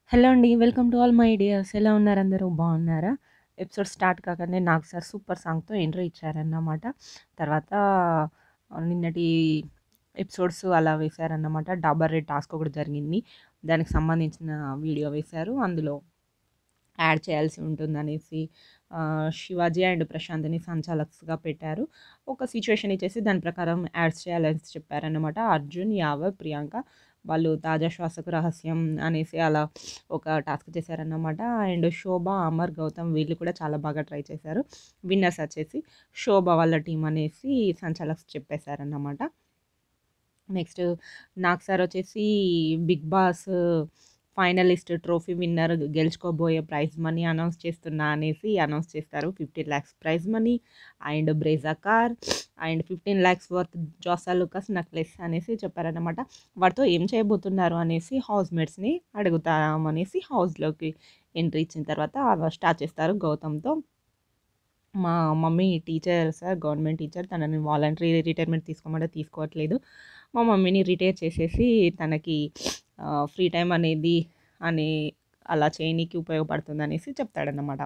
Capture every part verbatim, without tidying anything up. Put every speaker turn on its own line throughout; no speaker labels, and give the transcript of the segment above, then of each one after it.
Hello అండి. Welcome to all my dears. ఎలా ఉన్నారు అందరూ? బాగున్నారా? ఎపిసోడ్ స్టార్ట్ కాగానే నాకు సార్ సూపర్ సాంగ్‌తో ఎంట్రీ ఇచ్చారన్నమాట. తర్వాత ఆహ్, నిన్నటి ఎపిసోడ్స్ అలా వేశారన్నమాట. డాబర్ రెడ్ టాస్క్ ఒకటి జరిగింది. దానికి సంబంధించిన వీడియో వేశారు. అందులో యాడ్ చేయాల్సి ఉంటుందనేసి ఆహ్, శివాజీ అండ్ ప్రశాంత్‌ని సంచాలక్స్‌గా పెట్టారు. ఒక సిట్యుయేషన్ ఇచ్చేసి దాని ప్రకారం యాడ్స్ చేయాలని చెప్పారన్నమాట. అర్జున్, యావర్, ప్రియాంక వాళ్ళు తాజా శ్వాసకు రహస్యం అనేసి అలా ఒక టాస్క్ చేశారన్నమాట. అండ్ శోభ, అమర్, గౌతమ్ వీళ్ళు కూడా చాలా బాగా ట్రై చేశారు. విన్నర్స్ వచ్చేసి శోభ వాళ్ళ టీమ్ అనేసి సంచాలక్స్ చెప్పేశారన్నమాట. నెక్స్ట్ నాగ్ సార్ వచ్చేసి Bigg Boss finalist trophy winner గెలుచుకోబోయే ప్రైజ్ మనీ అనౌన్స్ చేస్తున్నా అనేసి అనౌన్స్ చేస్తారు. Fifteen lakhs prize money and Brezza car and fifteen lakhs worth Jos Alukkas necklace అనేసి చెప్పారన్నమాట. వాటితో ఏం చేయబోతున్నారు అనేసి హౌస్ మేట్స్ని అడుగుతామనేసి హౌస్లోకి ఎంట్రీ ఇచ్చిన తర్వాత స్టార్ట్ చేస్తారు గౌతమ్తో. మా mummy teacher sir, government teacher. తనని వాలంటరీ రిటైర్మెంట్ తీసుకోమంటే తీసుకోవట్లేదు. మా మమ్మీని రిటైర్ చేసేసి తనకి ఆహ్, ఫ్రీ టైమ్ అనేది అని అలా చేయనీకి ఉపయోగపడుతుందనేసి చెప్తాడన్నమాట.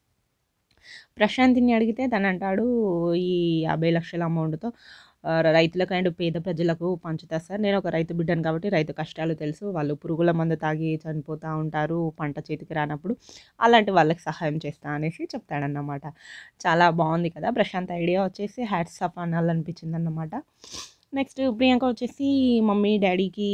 ప్రశాంత్‌ని అడిగితే తనంటాడు, ఈ యాభై లక్షల అమౌంట్‌తో ఆహ్, రైతులకు అండ్ పేద ప్రజలకు పంచుతా సార్. నేను ఒక రైతు బిడ్డను కాబట్టి రైతు కష్టాలు తెలుసు. వాళ్ళు పురుగుల మందు తాగి చనిపోతా ఉంటారు పంట చేతికి రానప్పుడు. అలాంటి వాళ్ళకి సహాయం చేస్తా అనేసి చెప్తాడన్నమాట. చాలా బాగుంది కదా! ప్రశాంత్ ఐడియా వచ్చేసి హ్యాట్స్ ఆఫ్ అనాలనిపించిందన్నమాట. నెక్స్ట్ ప్రియాంక వచ్చేసి మమ్మీ, డ్యాడీకి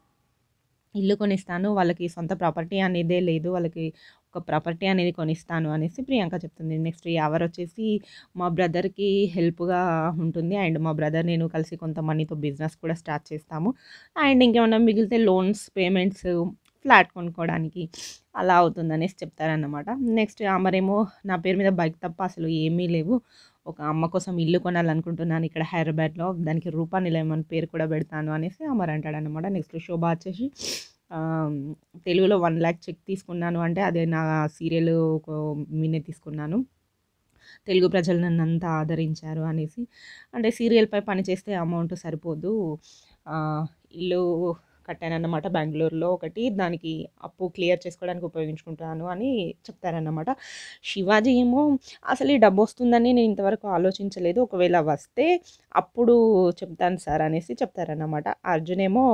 ఇల్లు కొనిస్తాను. వాళ్ళకి సొంత ప్రాపర్టీ అనేదే లేదు. వాళ్ళకి ఒక ప్రాపర్టీ అనేది కొనిస్తాను అనేసి ప్రియాంక చెప్తుంది. నెక్స్ట్ యావర్ వచ్చేసి మా బ్రదర్‌కి హెల్ప్‌గా ఉంటుంది. అండ్ మా బ్రదర్ నేను కలిసి కొంత మనీతో బిజినెస్ కూడా స్టార్ట్ చేస్తాము. అండ్ ఇంకేమన్నా మిగిలితే లోన్స్, పేమెంట్స్, ఫ్లాట్ కొనుక్కోవడానికి అలా అవుతుందనేసి చెప్తారన్నమాట. నెక్స్ట్ అమరేమో నా పేరు మీద బైక్ తప్ప అసలు ఏమీ లేవు. ఒక అమ్మ కోసం ఇల్లు కొనాలనుకుంటున్నాను ఇక్కడ హైదరాబాద్‌లో. దానికి రూపా నిలయం అని పేరు కూడా పెడతాను అనేసి అమర్ అంటాడన్నమాట. నెక్స్ట్ శోభ వచ్చేసి ఆహ్, తెలుగులో ఒక లక్ష చెక్ తీసుకున్నాను అంటే అది నా సీరియల్ మీనే తీసుకున్నాను. తెలుగు ప్రజలు నన్నంతా ఆదరించారు అనేసి. అంటే సీరియల్‌పై పని చేస్తే అమౌంట్ సరిపోదు. ఆహ్, ఇల్లు కట్టానన్నమాట బెంగుళూరులో ఒకటి. దానికి అప్పు క్లియర్ చేసుకోవడానికి ఉపయోగించుకుంటాను అని చెప్తారన్నమాట. శివాజీ ఏమో అసలు ఈ డబ్బొస్తుందని నేను ఇంతవరకు ఆలోచించలేదు. ఒకవేళ వస్తే అప్పుడు చెప్తాను సార్ అనేసి చెప్తారన్నమాట. అర్జున్ ఏమో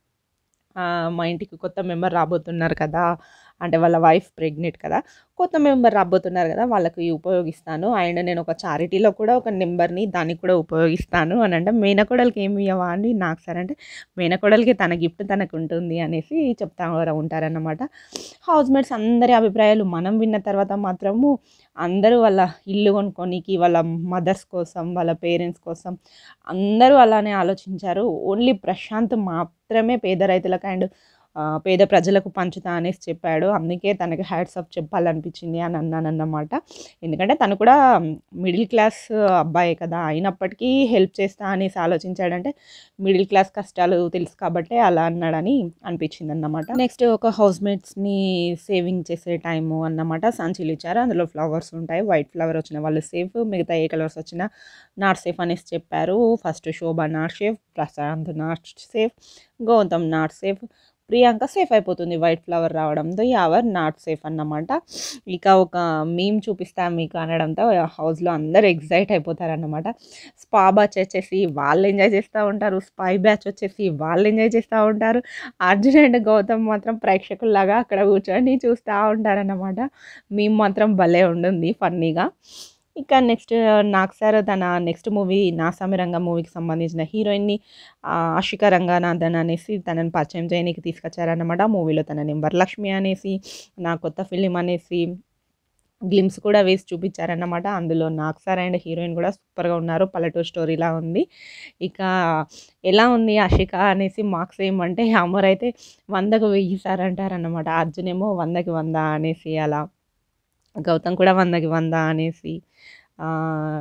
ఆహ్, మా ఇంటికి కొత్త మెంబర్ రాబోతున్నారు కదా! అంటే వాళ్ళ వైఫ్ ప్రెగ్నెంట్ కదా! కొత్త మెంబర్ రాబోతున్నారు కదా! వాళ్ళకి ఉపయోగిస్తాను. అండ్ నేను ఒక చారిటీలో కూడా ఒక నంబర్‌ని దానికి కూడా ఉపయోగిస్తాను అని అంటే, మేనకోడలికి ఏమి ఇయ్యవా అని నాకు సార్ అంటే, మేనకోడలికి తన గిఫ్ట్ తనకుంటుంది అనేసి చెప్తా ఉంటారన్నమాట. హౌస్ మేట్స్ అందరి అభిప్రాయాలు మనం విన్న తర్వాత మాత్రము అందరూ వాళ్ళ ఇల్లు కొనుక్కోనికి, వాళ్ళ మదర్స్ కోసం, వాళ్ళ పేరెంట్స్ కోసం అందరూ అలానే ఆలోచించారు. ఓన్లీ ప్రశాంత్ మాత్రమే పేద రైతులకు అండ్ ఆహ్, పేద ప్రజలకు పంచుతా అనేసి చెప్పాడు. అందుకే తనకి హ్యాట్స్ ఆఫ్ చెప్పాలనిపించింది అని అన్నానన్నమాట. ఎందుకంటే తను కూడా మిడిల్ క్లాస్ అబ్బాయే కదా! అయినప్పటికీ హెల్ప్ చేస్తా అనేసి ఆలోచించాడంటే మిడిల్ క్లాస్ కష్టాలు తెలుసు కాబట్టే అలా అన్నాడని అనిపించిందన్నమాట. నెక్స్ట్ ఒక హౌస్ మేట్స్‌ని సేవింగ్ చేసే టైము అన్నమాట. సంచులు ఇచ్చారు. అందులో ఫ్లవర్స్ ఉంటాయి. వైట్ ఫ్లవర్ వచ్చిన వాళ్ళు సేఫ్. మిగతా ఏ కలర్స్ వచ్చినా నాట్ సేఫ్ అనేసి చెప్పారు. First Shobha not safe, Prashanth not safe, Gautham not safe, Priyanka safe అయిపోతుంది వైట్ ఫ్లవర్ రావడంతో. యావర్ నాట్ సేఫ్ అన్నమాట. ఇక ఒక మీమ్ చూపిస్తా మీకు అనడంతో హౌస్‌లో అందరూ ఎక్సైట్ అయిపోతారన్నమాట. స్పా బ్యాచ్ వచ్చేసి వాళ్ళు ఎంజాయ్ చేస్తూ ఉంటారు. స్పై బ్యాచ్ వచ్చేసి వాళ్ళు ఎంజాయ్ చేస్తూ ఉంటారు. అర్జున్ అండ్ గౌతమ్ మాత్రం ప్రేక్షకుల్లాగా అక్కడ కూర్చొని చూస్తూ ఉంటారన్నమాట. మీమ్ మాత్రం భలే ఉంటుంది ఫన్నీగా. ఇక నెక్స్ట్ నాగ్ సార్ తన నెక్స్ట్ మూవీ 'నా సామిరంగ' మూవీకి సంబంధించిన హీరోయిన్‌ని ఆహ్, ఆషిక రంగనాథన్ అనేసి తనని పరిచయం చేయనీకి తీసుకొచ్చారన్నమాట. మూవీలో తనని వరలక్ష్మి అనేసి, నా కొత్త ఫిలిం అనేసి గ్లిమ్స్ కూడా వేసి చూపించారన్నమాట. అందులో నాగ్ సార్ అండ్ హీరోయిన్ కూడా సూపర్‌గా ఉన్నారు. పల్లెటూరు స్టోరీలా ఉంది. ఇక ఎలా ఉంది ఆషిక అనేసి మార్క్స్ ఏయమంటే అమర్ అయితే వందకు వెయ్యి సార్ అంటారన్నమాట. అర్జున్ ఏమో వందకి వంద అనేసి అలా. గౌతమ్ కూడా వందకి వంద అనేసి. ఆహ్,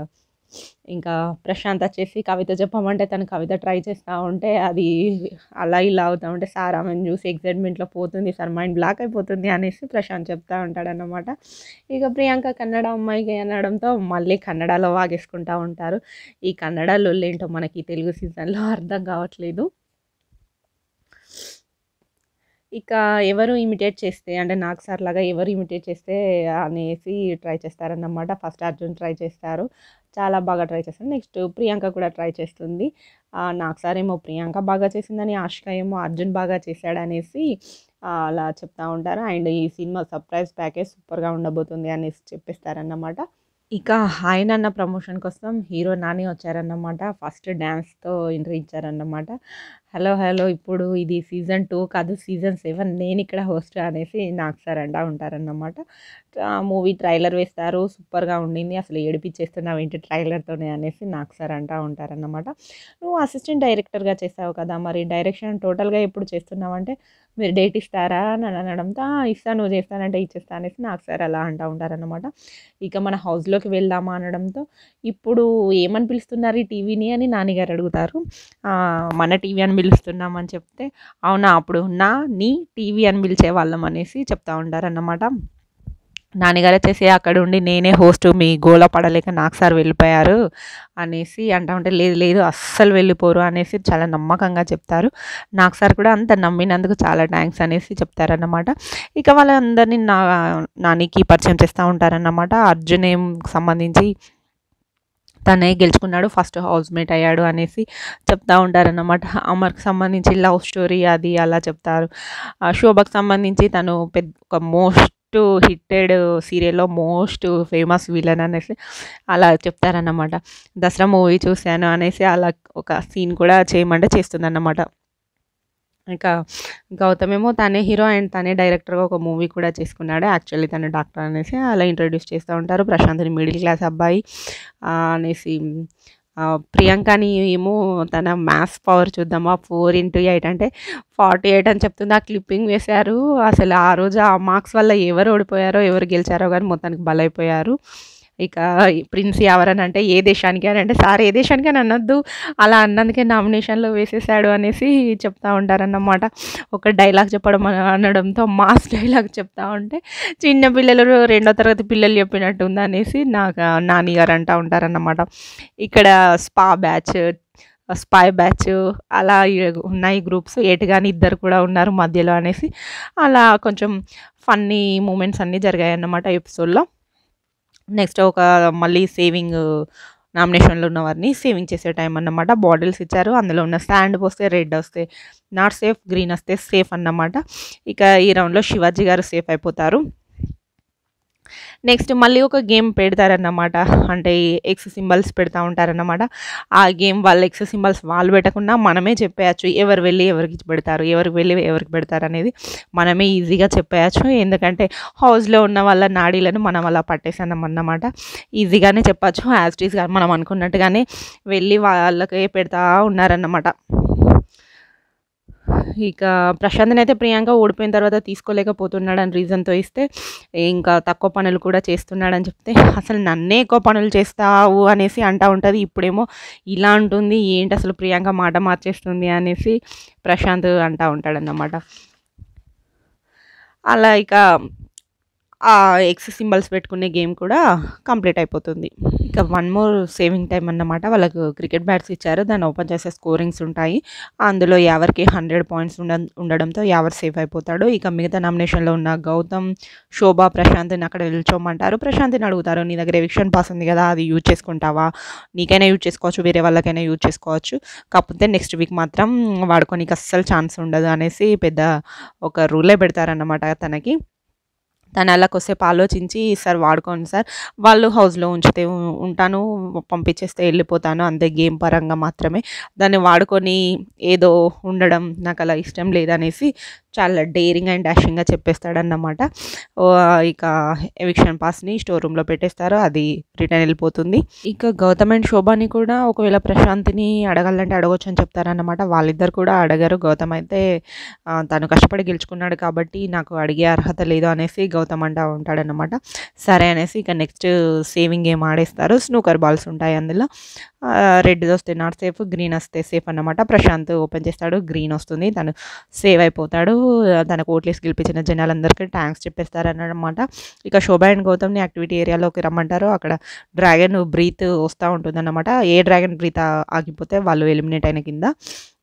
ఇంకా ప్రశాంత్ వచ్చేసి కవిత చెప్పమంటే తను కవిత ట్రై చేస్తా ఉంటే అది అలా ఇలా అవుతా ఉంటే సార్ ఆమెను చూసి ఎక్సైట్‌మెంట్‌లో పోతుంది సార్, మైండ్ బ్లాక్ అయిపోతుంది అనేసి ప్రశాంత్ చెప్తా ఉంటాడన్నమాట. ఇక ప్రియాంక కన్నడ అమ్మాయికి అనడంతో మళ్ళీ కన్నడలో వాగేసుకుంటా ఉంటారు. ఈ కన్నడ లొల్లేంటో మనకి తెలుగు సీజన్‌లో అర్థం కావట్లేదు. ఇక ఎవరు ఇమిటేట్ చేస్తే అంటే నాగ్ సార్ లాగా ఎవరు ఇమిటేట్ చేస్తే అనేసి ట్రై చేస్తారన్నమాట. ఫస్ట్ అర్జున్ ట్రై చేస్తారు. చాలా బాగా ట్రై చేస్తారు. నెక్స్ట్ ప్రియాంక కూడా ట్రై చేస్తుంది. ఆహ్, నాగ్ సార్ ఏమో ప్రియాంక బాగా చేసిందని, ఆషిక ఏమో అర్జున్ బాగా చేశాడనేసి ఆహ్, అలా చెప్తా ఉంటారు. అండ్ ఈ సినిమా సర్ప్రైజ్ ప్యాకేజ్ సూపర్‌గా ఉండబోతుంది అనేసి చెప్పేస్తారన్నమాట. ఇక 'హాయ్ నాన్న' ప్రమోషన్ కోసం హీరో నాని వచ్చారన్నమాట. ఫస్ట్ డాన్స్‌తో ఎంట్రీ ఇచ్చారన్నమాట. హలో! హలో! ఇప్పుడు ఇది సీజన్ టూ కాదు సీజన్ సెవెన్ నేనిక్కడ హోస్ట్ అనేసి నాగ్ సార్ అంటా ఉంటారన్నమాట. ఆహ్, మూవీ ట్రైలర్ వేస్తారు. సూపర్‌గా ఉండింది. అసలు ఏడిపిచ్చేస్తున్నావేంటి ట్రైలర్‌తోనే అనేసి నాగ్ సార్ అంటా ఉంటారన్నమాట. నువ్వు అసిస్టెంట్ డైరెక్టర్‌గా చేసావు కదా! మరి డైరెక్షన్ టోటల్‌గా ఎప్పుడు చేస్తున్నావంటే, మీరు డేట్ ఇస్తారా అని అనడంతో, "ఆ! ఇస్తాను నువ్వు చేస్తానంటే ఇచ్చేస్తా" అనేసి నాగ్ సార్ అలా అంటా ఉంటారన్నమాట. ఇక మన హౌస్‌లోకి వెళ్దామా అనడంతో, ఇప్పుడు ఏమని పిలుస్తున్నారు ఈ టీవీని అని నానిగారు అడుగుతారు. ఆహ్, మన టీవీ అని పిలుస్తున్నాం అని చెప్తే, అవునా అప్పుడు నా, నీ టీవీ అని పిలిచేవాళ్ళం అనేసి చెప్తా ఉంటారన్నమాట. నాన్నగారు వచ్చేసి అక్కడుండి నేనే హోస్ట్ మీ గోల పడలేక నాగ్ సార్ వెళ్ళిపోయారు అనేసి అంటా ఉంటే, లేదు లేదు అస్సలు వెళ్ళిపోరు అనేసి చాలా నమ్మకంగా చెప్తారు. నాగ్ సార్ కూడా అంత నమ్మినందుకు చాలా థ్యాంక్స్ అనేసి చెప్తారన్నమాట. ఇక వాళ్ళందరినీ నా నానికి పరిచయం చేస్తూ ఉంటారన్నమాట. అర్జున్ ఏం సంబంధించి తనే గెలుచుకున్నాడు, ఫస్ట్ హౌస్‌మేట్ అయ్యాడు అనేసి చెప్తా ఉంటారన్నమాట. అమర్‌కి సంబంధించి లవ్ స్టోరీ అది అలా చెప్తారు. ఆహ్, శోభకి సంబంధించి తను పెద్ద ఒక మోస్ట్ హిట్టెడ్ సీరియల్‌లో మోస్ట్ ఫేమస్ విలన్ అనేసి అలా చెప్తారన్నమాట. దసరా మూవీ చూశాను అనేసి అలా ఒక సీన్ కూడా చేయమంటే చేస్తుందన్నమాట. ఇక గౌతమ్ ఏమో తనే హీరో అండ్ తనే డైరెక్టర్‌గా ఒక మూవీ కూడా చేసుకున్నాడు. యాక్చువల్లీ తను డాక్టర్ అనేసి అలా ఇంట్రొడ్యూస్ చేస్తూ ఉంటారు. ప్రశాంత్‌ని మిడిల్ క్లాస్ అబ్బాయి ఆహ్, అనేసి ఆహ్, ప్రియాంకని ఏమో తన మ్యాథ్స్ పవర్ చూద్దామా ఫోర్ ఇంటూ ఎయిట్ అంటే ఫార్టీ ఎయిట్ అని చెప్తుంది. ఆ క్లిప్పింగ్ వేశారు. అసలు ఆ రోజు ఆ మార్క్స్ వల్ల ఎవరు ఓడిపోయారో, ఎవరు గెలిచారో గానీ మొత్తానికి బలైపోయారు. ఇక ప్రిన్స్ ఎవరని అంటే ఏ దేశానికి అని అంటే, సార్ ఏ దేశానికి అని అనొద్దు, అలా అన్నందుకే నామినేషన్‌లో వేసేసాడు అనేసి చెప్తా ఉంటారన్నమాట. ఒక డైలాగ్ చెప్పడం అన అనడంతో మాస్ డైలాగ్ చెప్తా ఉంటే, చిన్న పిల్లలు రెండో తరగతి పిల్లలు చెప్పినట్టు ఉందనేసి నాకు నాని గారు అంటా ఉంటారన్నమాట. ఇక్కడ స్పా బ్యాచ్, స్పై బ్యాచ్ అలా ఉన్నాయి గ్రూప్స్. ఎటు గాని ఇద్దరు కూడా ఉన్నారు మధ్యలో అనేసి అలా కొంచెం ఫన్నీ మూమెంట్స్ అన్నీ జరిగాయన్నమాట ఎపిసోడ్‌లో. నెక్స్ట్ ఒక మళ్ళీ సేవింగ్ నామినేషన్‌లో ఉన్న వారిని సేవింగ్ చేసే టైం అన్నమాట. బాటిల్స్ ఇచ్చారు. అందులో ఉన్న శాండ్ పోస్తే రెడ్ వస్తే నాట్ సేఫ్, గ్రీన్ వస్తే సేఫ్ అన్నమాట. ఇక ఈ రౌండ్‌లో శివాజీ గారు సేఫ్ అయిపోతారు. నెక్స్ట్ మళ్ళీ ఒక గేమ్ పెడతారన్నమాట. అంటే ఎక్స్ సింబల్స్ పెడతా ఉంటారన్నమాట. ఆ గేమ్ వాళ్ళ ఎక్స్ సింబల్స్ వాళ్ళు పెట్టకుండా మనమే చెప్పేయచ్చు. ఎవరు వెళ్ళి ఎవరికి పెడతారు, ఎవరు వెళ్ళి ఎవరికి పెడతారు అనేది మనమే ఈజీగా చెప్పేయచ్చు. ఎందుకంటే హౌస్‌లో ఉన్న వాళ్ళ నాడీలను మనం అలా పట్టేసామన్నమాట. ఈజీగానే చెప్పచ్చు. యాజ్ ఇట్ ఈస్‌గా మనం అనుకున్నట్టుగానే వెళ్ళి వాళ్ళకే పెడతా ఉన్నారన్నమాట. ఇక ప్రశాంత్‌ని అయితే ప్రియాంక ఓడిపోయిన తర్వాత తీసుకోలేకపోతున్నాడని రీజన్‌తో ఇస్తే, ఇంకా తక్కువ పనులు కూడా చేస్తున్నాడని చెప్తే, అసలు నన్నే ఎక్కువ పనులు చేస్తావు అనేసి అంటా ఉంటది. ఇప్పుడేమో ఇలా అంటుంది, ఏంటి అసలు ప్రియాంక మాట మార్చేస్తుంది అనేసి ప్రశాంత్ అంటా ఉంటాడన్నమాట. అలా ఇక ఆ ఎక్స్ సింబల్స్ పెట్టుకునే గేమ్ కూడా కంప్లీట్ అయిపోతుంది. ఇక వన్ మోర్ సేవింగ్ టైమ్ అన్నమాట. వాళ్ళకు క్రికెట్ బ్యాట్స్ ఇచ్చారు. దాన్ని ఓపెన్ చేసే స్కోరింగ్స్ ఉంటాయి. అందులో ఎవరికి హండ్రెడ్ పాయింట్స్ ఉండ ఉండడంతో ఎవరు సేఫ్ అయిపోతాడు. ఇక మిగతా నామినేషన్‌లో ఉన్న గౌతమ్, శోభ, ప్రశాంత్‌ని అక్కడ నిల్చోమంటారు. ప్రశాంత్‌ని అడుగుతారు, నీ దగ్గర ఎవిక్షన్ పాస్ ఉంది కదా, అది యూజ్ చేసుకుంటావా? నీకైనా యూజ్ చేసుకోవచ్చు, వేరే వాళ్ళకైనా యూజ్ చేసుకోవచ్చు. కాకపోతే నెక్స్ట్ వీక్ మాత్రం వాడుకోనీకి అస్సలు ఛాన్స్ ఉండదు అనేసి పెద్ద ఒక రూలే పెడతారన్నమాట తనకి. తను అలా కొద్దిసేపు ఆలోచించి, సార్ వాడుకోండి సార్, వాళ్ళు హౌస్‌లో ఉంచితే ఉ- ఉంటాను, పంపించేస్తే వెళ్ళిపోతాను అంతే, గేమ్ పరంగా మాత్రమే. దాన్ని వాడుకొని ఏదో ఉండడం నాకు అలా ఇష్టం లేదనేసి చాలా డేరింగ్ అండ్ డాషింగ్‌గా చెప్పేస్తాడన్నమాట. ఓహ్! ఇక ఎవిక్షన్ పాస్‌ని స్టోర్ రూమ్‌లో పెట్టేస్తారు. అది రిటర్న్ వెళ్ళిపోతుంది. ఇక గౌతమ్ అండ్ శోభని కూడా ఒకవేళ ప్రశాంత్‌ని అడగాలంటే అడగొచ్చు అని చెప్తారన్నమాట. వాళ్ళిద్దరు కూడా అడగరు. గౌతమ్ అయితే ఆహ్, తను కష్టపడి గెలుచుకున్నాడు కాబట్టి నాకు అడిగే అర్హత లేదు అనేసి గౌతమ్ అంటా ఉంటాడన్నమాట. సరే అనేసి ఇక నెక్స్ట్ సేవింగ్ గేమ్ ఆడేస్తారు. స్నూకర్ బాల్స్ ఉంటాయి అందులో. ఆహ్, రెడ్ వస్తే నాట్ సేఫ్, గ్రీన్ వస్తే సేఫ్ అన్నమాట. ప్రశాంత్ ఓపెన్ చేస్తాడు. గ్రీన్ వస్తుంది. తను సేవ్ అయిపోతాడు. తనకు ఓట్లేసి గెలిపించిన జనాలందరికీ థ్యాంక్స్ చెప్పేస్తారన్నమాట. ఇక శోభ అండ్ గౌతమ్‌ని యాక్టివిటీ ఏరియాలోకి రమ్మంటారు. అక్కడ డ్రాగన్ బ్రీత్ వస్తూ ఉంటుందన్నమాట. ఏ డ్రాగన్ బ్రీత్ ఆ ఆగిపోతే వాళ్ళు ఎలిమినేట్ అయిన కింద.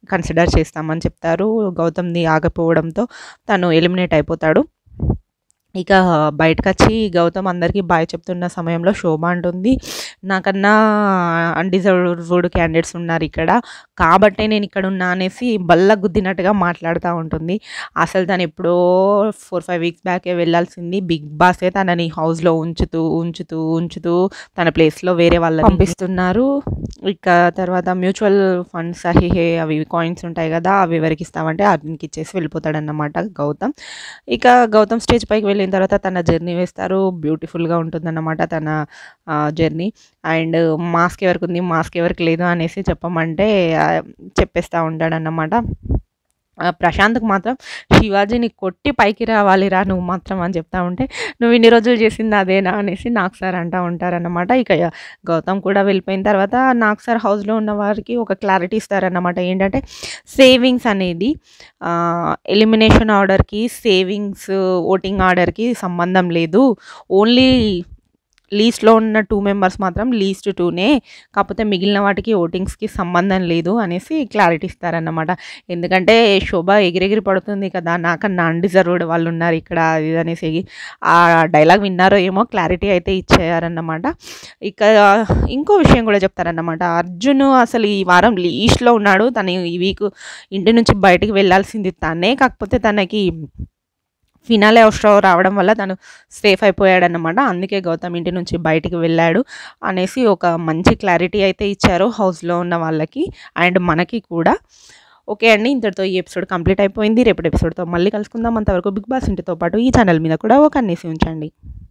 కన్సిడర్ చేస్తామని చెప్తారు. గౌతమ్‌ది ఆగపోవడంతో తను ఎలిమినేట్ అయిపోతాడు. ఇక బయటకొచ్చి గౌతమ్ అందరికీ బాయ్ చెప్తున్న సమయంలో శోభ అంటుంది, నాకన్నా అన్‌డిజర్వ్డ్ క్యాండిడేట్స్ ఉన్నారిక్కడ. కాబట్టే నేనిక్కడున్నా అనేసి బల్ల గుద్దినట్టుగా మాట్లాడుతా ఉంటుంది. అసలు తనెప్పుడో నాలుగు, ఐదు వీక్స్ బ్యాకే వెళ్ళాల్సింది. బిగ్ బాసే తనని హౌస్‌లో ఉంచుతూ, ఉంచుతూ, ఉంచుతూ తన ప్లేస్‌లో వేరే వాళ్ళని పంపిస్తున్నారు. ఇక తర్వాత మ్యూచువల్ ఫండ్స్ అహిహే అవి కాయిన్స్ ఉంటాయి కదా! అవి ఎవరికిస్తావంటే అర్జున్‌కి ఇచ్చేసి వెళ్ళిపోతాడన్నమాట గౌతమ్. ఇక గౌతమ్ స్టేజ్ పైకి వెళ్ళిన తర్వాత తన జర్నీ వేస్తారు. బ్యూటిఫుల్‌గా ఉంటుందన్నమాట తన ఆహ్, జర్నీ. అండ్ మాస్క్ ఎవరికుంది, మాస్క్ ఎవరికి లేదు అనేసి చెప్పమంటే ఆహ్, చెప్పేస్తా ఉంటాడన్నమాట. ఆహ్, ప్రశాంత్‌కి మాత్రం శివాజీని కొట్టి పైకి రావాలిరా నువ్వు మాత్రం అని చెప్తా ఉంటే, నువ్వు ఇన్ని రోజులు చేసింది అదేనా అనేసి నాగ్ సార్ అంటా ఉంటారన్నమాట. ఇక గౌతమ్ కూడా వెళ్ళిపోయిన తర్వాత నాగ్ సార్ హౌస్‌లో ఉన్న వారికి ఒక క్లారిటీ ఇస్తారన్నమాట. ఏంటంటే సేవింగ్స్ అనేది ఆహ్, ఎలిమినేషన్ ఆర్డర్‌కి, సేవింగ్స్ ఓటింగ్ ఆర్డర్‌కి సంబంధం లేదు. ఓన్లీ లీస్ట్‌లో ఉన్న రెండు మెంబర్స్ మాత్రం లీస్ట్ రెండునే. కాకపోతే మిగిలిన వాటికి ఓటింగ్స్‌కి సంబంధం లేదు అనేసి క్లారిటీ ఇస్తారన్నమాట. ఎందుకంటే శోభ ఎగిరెగిరి పడుతుంది కదా! నాకన్నా అన్‌డిజర్వ్డ్ వాళ్ళున్నారు ఇక్కడ అది ఇది అనేసి. ఆ డైలాగ్ విన్నారో ఏమో క్లారిటీ అయితే ఇచ్చేయారన్నమాట. ఇక ఇంకో విషయం కూడా చెప్తారన్నమాట. అర్జున్ అసలు ఈ వారం లీస్ట్‌లో ఉన్నాడు. తను ఈ వీక్ ఇంటి నుంచి బయటికి వెళ్ళాల్సింది తనే. కాకపోతే తనకి ఫినాలే షో రావడం వల్ల తను సేఫ్ అయిపోయాడన్నమాట. అందుకే గౌతమ్ ఇంటి నుంచి బయటికి వెళ్ళాడు అనేసి ఒక మంచి క్లారిటీ అయితే ఇచ్చారు హౌస్‌లో ఉన్న వాళ్ళకి అండ్ మనకి కూడా. ఓకే అండి. ఇంతటితో ఈ ఎపిసోడ్ కంప్లీట్ అయిపోయింది. రేపటి ఎపిసోడ్‌తో మళ్ళీ కలుసుకుందాం. అంతవరకు బిగ్ బాస్ ఇంటితో పాటు ఈ ఛానల్ మీద కూడా ఒక కన్నేసి ఉంచండి.